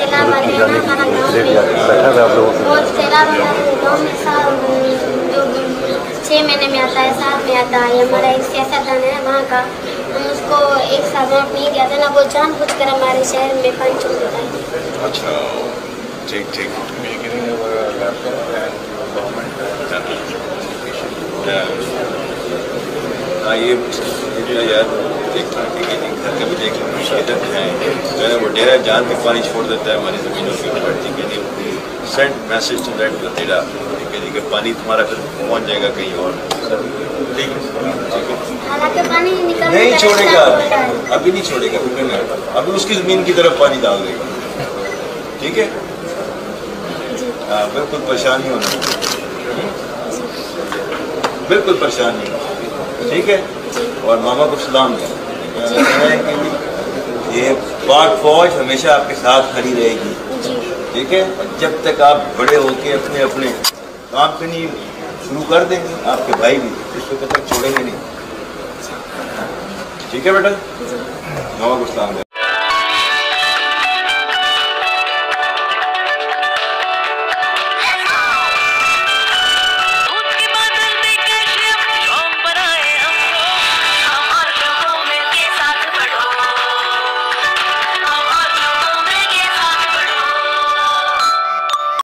سیلاب آتے ہیں نا ہمارا گاؤں میں، اور سیلاب گاؤں میں جو 6 مہینے میں آتا ہے، 7 میں آتا ہے. ہمارا ایک سیاستدان ہے وہاں کا، ہم اس کو ایک سال ووٹ نہیں دیا تھا نا، وہ جان بوجھ کر ہمارے شہر میں پانی چھوڑ دیتا ہے. اچھا ٹھیک ٹھیک. ہاں یہ یار دیکھنا کہ گھر کا بھی دیکھ جو ہے وہ ڈیرا جان بھی پانی چھوڑ دیتا ہے ہماری زمینوں کی بڑھتی کے لیے. سینڈ میسج ٹو دیٹ ڈیرا کہ پانی تمہارا پھر پہنچ جائے گا کہیں اور. ٹھیک ہے نہیں چھوڑے گا، ابھی نہیں چھوڑے گا، ابھی اس کی زمین کی طرف پانی ڈال دے گا. ٹھیک ہے ہاں بالکل پریشان نہیں ہونا، بالکل پریشان نہیں ہونا. ٹھیک ہے اور ماما کو سلام دیں. یہ پاک فوج ہمیشہ آپ کے ساتھ کھڑی رہے گی. ٹھیک ہے جب تک آپ بڑے ہو کے اپنے اپنے کام کرنی شروع کر دیں گے، آپ کے بھائی بھی اس وقت تک چھوڑیں گے نہیں. ٹھیک ہے بیٹا، ماما کو سلام دیں.